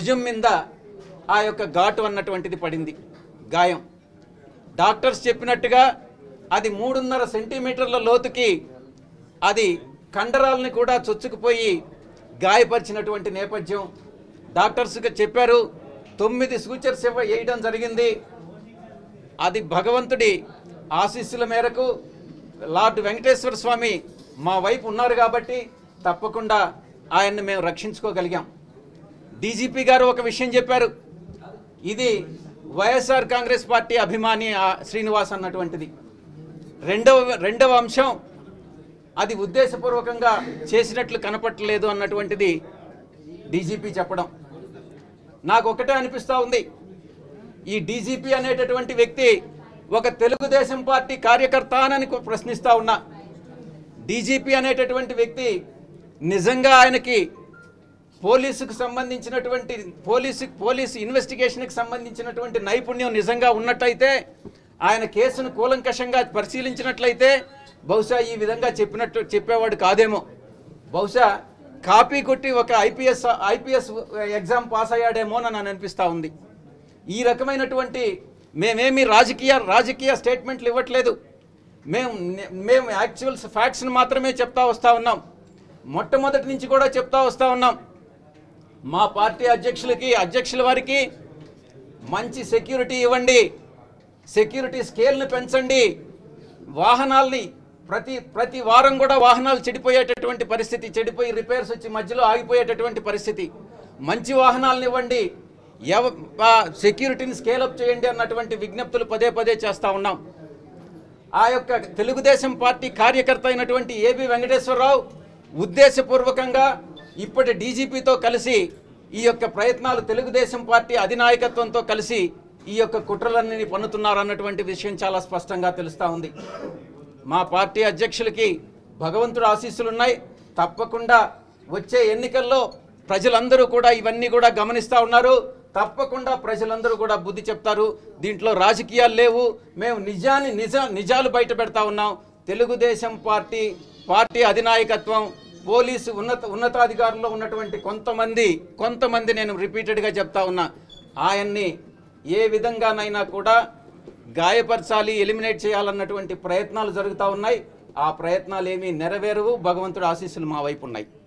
భుజం మీద ఆ యొక్క ఘాటు అన్నటువంటిది పడింది, గాయం. డాక్టర్స్ చెప్పినట్టుగా అది 3.5 సెంటీమీటర్ల లోతుకి అది కండరాలని కూడా చొచ్చుకుపోయి గాయపరిచినటువంటి నేపథ్యం. డాక్టర్స్గా చెప్పారు 9 సూచర్స్ వేయడం జరిగింది. అది భగవంతుడి ఆశీస్సుల మేరకు లార్డ్ వెంకటేశ్వర స్వామి మా వైపు ఉన్నారు కాబట్టి తప్పకుండా ఆయన్ని మేము రక్షించుకోగలిగాం. డీజీపీ గారు ఒక విషయం చెప్పారు, ఇది వైఎస్ఆర్ కాంగ్రెస్ పార్టీ అభిమాని శ్రీనివాస్ అన్నటువంటిది. రెండవ అంశం, అది ఉద్దేశపూర్వకంగా చేసినట్లు కనపట్టలేదు అన్నటువంటిది డీజీపీ చెప్పడం. నాకు ఒకటే అనిపిస్తూ ఉంది, ఈ డీజీపీ అనేటటువంటి వ్యక్తి ఒక తెలుగుదేశం పార్టీ కార్యకర్త అని ప్రశ్నిస్తూ ఉన్నా. డీజీపీ అనేటటువంటి వ్యక్తి నిజంగా ఆయనకి పోలీసుకు సంబంధించినటువంటి పోలీసు ఇన్వెస్టిగేషన్కి సంబంధించినటువంటి నైపుణ్యం నిజంగా ఉన్నట్టయితే, ఆయన కేసును కూలంకషంగా పరిశీలించినట్లయితే బహుశా ఈ విధంగా చెప్పేవాడు కాదేమో. బహుశా కాపీ కొట్టి ఒక ఐపీఎస్ ఎగ్జామ్ పాస్ అయ్యాడేమో అని అనిపిస్తూ ఉంది. ఈ రకమైనటువంటి మేమేమి రాజకీయ స్టేట్మెంట్లు ఇవ్వట్లేదు. మేము యాక్చువల్ ఫ్యాక్ట్స్ని మాత్రమే చెప్తా వస్తూ ఉన్నాం. మొట్టమొదటి నుంచి కూడా చెప్తా వస్తూ ఉన్నాం, మా పార్టీ అధ్యక్షుల వారికి మంచి సెక్యూరిటీ ఇవ్వండి, సెక్యూరిటీ స్కేల్ని పెంచండి, వాహనాల్ని ప్రతి వారం కూడా వాహనాలు చెడిపోయేటటువంటి పరిస్థితి, చెడిపోయి రిపేర్స్ వచ్చి మధ్యలో ఆగిపోయేటటువంటి పరిస్థితి, మంచి వాహనాలను ఇవ్వండి, సెక్యూరిటీని స్కేలప్ చేయండి అన్నటువంటి విజ్ఞప్తులు పదే చేస్తూ ఉన్నాం. ఆ యొక్క తెలుగుదేశం పార్టీ కార్యకర్త అయినటువంటి ఏబి వెంకటేశ్వరరావు ఉద్దేశపూర్వకంగా ఇప్పటి డీజీపీతో కలిసి ఈ యొక్క ప్రయత్నాలు తెలుగుదేశం పార్టీ అధినాయకత్వంతో కలిసి ఈ యొక్క కుట్రలన్నీ పన్నుతున్నారన్నటువంటి విషయం చాలా స్పష్టంగా తెలుస్తూ ఉంది. మా పార్టీ అధ్యక్షులకి భగవంతుడు ఆశీస్సులున్నాయి. తప్పకుండా వచ్చే ఎన్నికల్లో ప్రజలందరూ కూడా ఇవన్నీ కూడా గమనిస్తూ ఉన్నారు. తప్పకుండా ప్రజలందరూ కూడా బుద్ధి చెప్తారు. దీంట్లో రాజకీయాలు లేవు. మేము నిజాలు బయట పెడతా ఉన్నాం. తెలుగుదేశం పార్టీ అధినాయకత్వం, పోలీసు ఉన్నతాధికారుల్లో ఉన్నటువంటి కొంతమంది నేను రిపీటెడ్గా చెప్తా ఉన్నా, ఆయన్ని ఏ విధంగానైనా కూడా గాయపరచాలి, ఎలిమినేట్ చేయాలన్నటువంటి ప్రయత్నాలు జరుగుతూ ఉన్నాయి. ఆ ప్రయత్నాలు ఏమీ నెరవేరవు. భగవంతుడి ఆశీస్సులు మా వైపు ఉన్నాయి.